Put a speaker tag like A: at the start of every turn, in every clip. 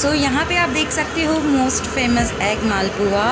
A: सो यहाँ पे आप देख सकते हो most famous egg malpua.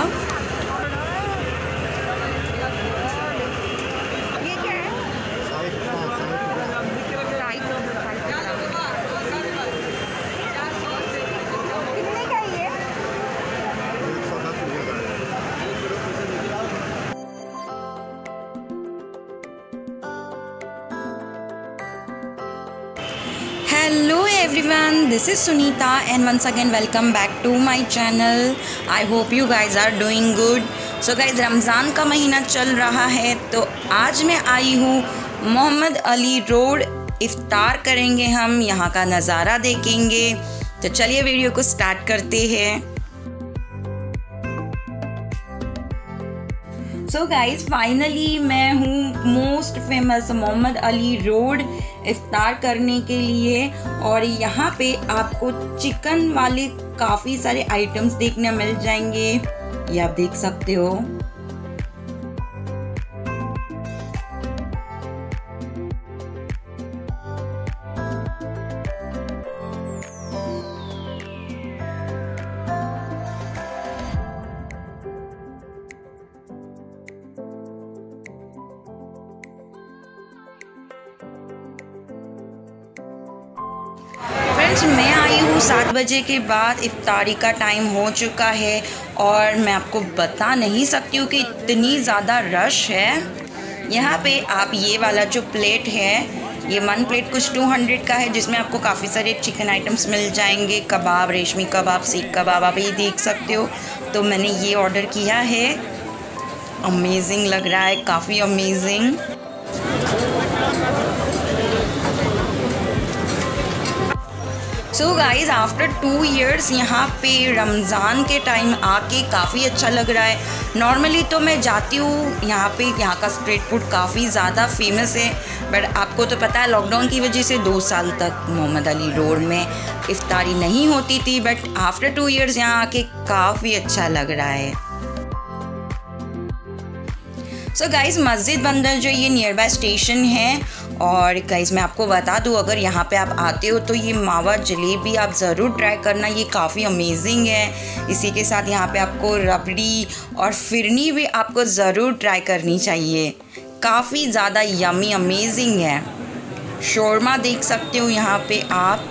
A: Hello everyone, this is Sunita and once again welcome back to my channel. I hope you guys are doing good. So guys, Ramzan का महीना चल रहा है तो आज मैं आई हूँ मोहम्मद अली रोड। इफ्तार करेंगे हम, यहाँ का नज़ारा देखेंगे। तो चलिए वीडियो को स्टार्ट करते हैं। सो गाइज़, फाइनली मैं हूँ most famous Mohammed Ali road इफ्तार करने के लिए, और यहाँ पे आपको चिकन वाले काफ़ी सारे आइटम्स देखने मिल जाएंगे। ये आप देख सकते हो। मैं आई हूँ 7 बजे के बाद, इफ्तारी का टाइम हो चुका है और मैं आपको बता नहीं सकती हूँ कि इतनी ज़्यादा रश है यहाँ पे। आप ये वाला जो प्लेट है, ये 1 प्लेट कुछ 200 का है, जिसमें आपको काफ़ी सारे चिकन आइटम्स मिल जाएंगे। कबाब, रेशमी कबाब, सीख कबाब, आप ये देख सकते हो। तो मैंने ये ऑर्डर किया है। अमेजिंग लग रहा है, काफ़ी amazing. So guys, after 2 years यहाँ पे रमज़ान के टाइम आके काफ़ी अच्छा लग रहा है। नॉर्मली तो मैं जाती हूँ यहाँ पे, यहाँ का स्ट्रीट फूड काफ़ी ज़्यादा फेमस है, बट आपको तो पता है लॉकडाउन की वजह से 2 साल तक मोहम्मद अली रोड में इफ्तारी नहीं होती थी, बट आफ्टर 2 इयर्स यहाँ आके काफ़ी अच्छा लग रहा है। सो गाइज़, मस्जिद बंदर जो ये नियर बाय स्टेशन है। और गाइज़ मैं आपको बता दूँ, अगर यहाँ पे आप आते हो तो ये मावा जलेबी आप ज़रूर ट्राई करना, ये काफ़ी अमेजिंग है। इसी के साथ यहाँ पे आपको रबड़ी और फिरनी भी आपको ज़रूर ट्राई करनी चाहिए, काफ़ी ज़्यादा यमी अमेजिंग है। शोरमा देख सकते हो यहाँ पे आप।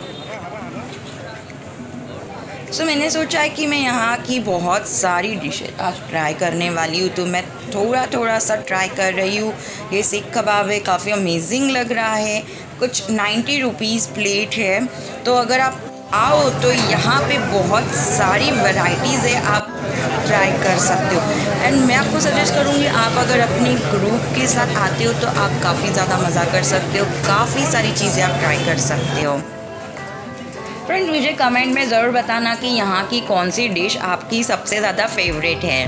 A: सो मैंने सोचा है कि मैं यहाँ की बहुत सारी डिशेज आज ट्राई करने वाली हूँ, तो मैं थोड़ा सा ट्राई कर रही हूँ। ये सीख कबाब है, काफ़ी अमेजिंग लग रहा है। कुछ 90 रुपीज़ प्लेट है। तो अगर आप आओ तो यहाँ पे बहुत सारी वैरायटीज़ है, आप ट्राई कर सकते हो। एंड मैं आपको सजेस्ट करूँगी, आप अगर अपने ग्रुप के साथ आते हो तो आप काफ़ी ज़्यादा मज़ा कर सकते हो, काफ़ी सारी चीज़ें आप ट्राई कर सकते हो। फ्रेंड्स, मुझे कमेंट में ज़रूर बताना कि यहाँ की कौन सी डिश आपकी सबसे ज़्यादा फेवरेट है।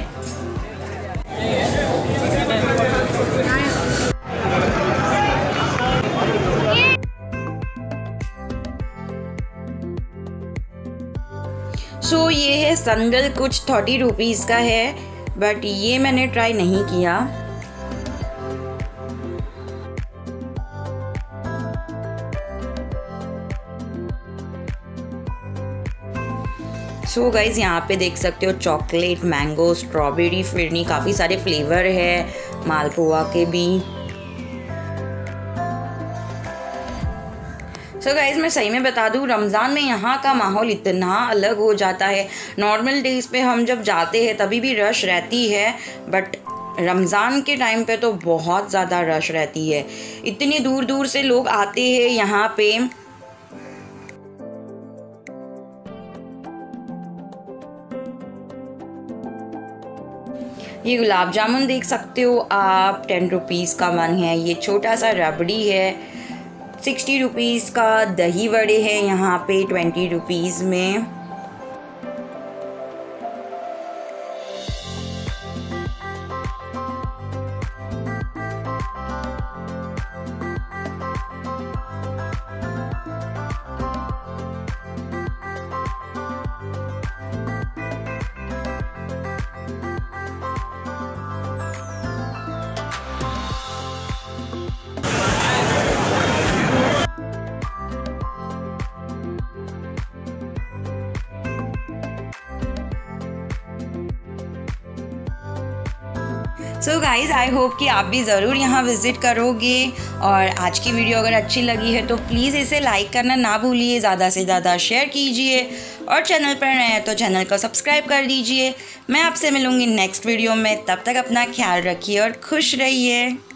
A: सो ये है संदल, कुछ 30 रुपीज़ का है, बट ये मैंने ट्राई नहीं किया। सो गाइज़, यहाँ पे देख सकते हो चॉकलेट, मैंगो, स्ट्रॉबेरी, फिरनी, काफ़ी सारे फ्लेवर है मालपुआ के भी। सो गाइज़, मैं सही में बता दूँ, रमज़ान में यहाँ का माहौल इतना अलग हो जाता है। नॉर्मल डेज़ पे हम जब जाते हैं तभी भी रश रहती है, बट रमज़ान के टाइम पे तो बहुत ज़्यादा रश रहती है। इतनी दूर दूर से लोग आते हैं यहाँ पे। ये गुलाब जामुन देख सकते हो आप, 10 रुपीज़ का 1 है। ये छोटा सा रबड़ी है, 60 रुपीज़ का। दही वड़े हैं यहाँ पे 20 रुपीज़ में। सो गाइज़, आई होप कि आप भी ज़रूर यहाँ विज़िट करोगे। और आज की वीडियो अगर अच्छी लगी है तो प्लीज़ इसे लाइक करना ना भूलिए, ज़्यादा से ज़्यादा शेयर कीजिए और चैनल पर नए हैं तो चैनल को सब्सक्राइब कर दीजिए। मैं आपसे मिलूँगी नेक्स्ट वीडियो में, तब तक अपना ख्याल रखिए और खुश रहिए।